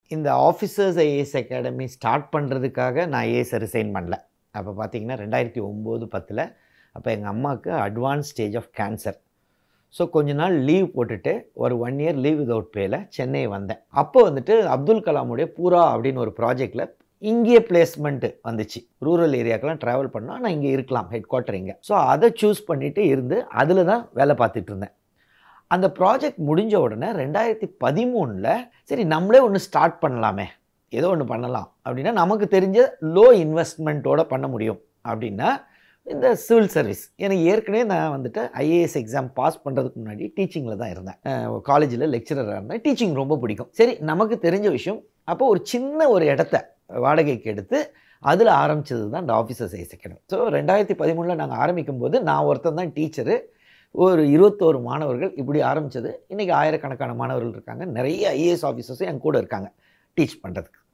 இந்த officers IAS academy start பண்ணுறதுக்காக நான் ஐஏஎஸ் ரிசைன் பண்ணல. அப்போ பார்த்தீங்கன்னா 2009-10 அப்போ எங்கள் அம்மாவுக்கு advance stage of cancer. So கொஞ்ச நாள் லீவ் போட்டுட்டு ஒரு 1 இயர் லீவ் விதவுட் பேல சென்னை வந்தேன். அப்போ வந்துட்டு அப்துல் கலாமுடைய பூரா அப்படின்னு ஒரு ப்ராஜெக்டில் இங்கேயே பிளேஸ்மெண்ட்டு வந்துச்சு. ரூரல் ஏரியாக்கெலாம் ட்ராவல் பண்ணால் ஆனால் இங்கே இருக்கலாம், ஹெட் குவார்ட்டர் இங்கே. ஸோ அதை சூஸ் பண்ணிவிட்டு இருந்து அதில் தான் வேலை பார்த்துட்டு இருந்தேன். அந்த ப்ராஜெக்ட் முடிஞ்ச உடனே 2013 சரி நம்மளே ஒன்று ஸ்டார்ட் பண்ணலாமே, ஏதோ ஒன்று பண்ணலாம் அப்படின்னா நமக்கு தெரிஞ்ச லோ இன்வெஸ்ட்மெண்ட்டோட பண்ண முடியும் அப்படின்னா இந்த சிவில் சர்வீஸ். எனக்கு ஏற்கனவே நான் வந்துட்டு ஐஏஎஸ் எக்ஸாம் பாஸ் பண்ணுறதுக்கு முன்னாடி டீச்சிங்கில் தான் இருந்தேன். காலேஜில் லெக்சரராக இருந்தேன். டீச்சிங் ரொம்ப பிடிக்கும். சரி நமக்கு தெரிஞ்ச விஷயம். அப்போ ஒரு சின்ன ஒரு இடத்த வாடகைக்கு எடுத்து அதில் ஆரம்பித்தது தான் இந்த ஆஃபீஸர்ஸ் ஐஏஎஸ் அகாடமி. ஸோ 2013 நாங்கள் ஆரம்பிக்கும் போது நான் ஒருத்தன் தான் டீச்சரு, ஒரு 21 மாணவர்கள், இப்படி ஆரம்பித்தது. இன்றைக்கி ஆயிரக்கணக்கான மாணவர்கள் இருக்காங்க. நிறைய ஐஏஎஸ் ஆஃபீஸர்ஸும் என் கூட இருக்காங்க டீச் பண்ணுறதுக்கு.